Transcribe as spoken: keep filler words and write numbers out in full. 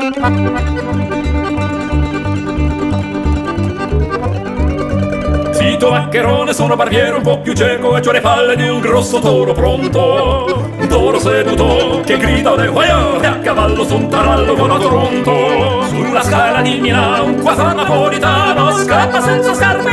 Zitto maccherone, sono barbiere un po' più cieco e c'ho le palle di un grosso toro pronto, un toro seduto che grida de guaia e a cavallo su un tarallo con a Toronto. Sulla scala di Milano un quattro napolitano scappa senza scarpe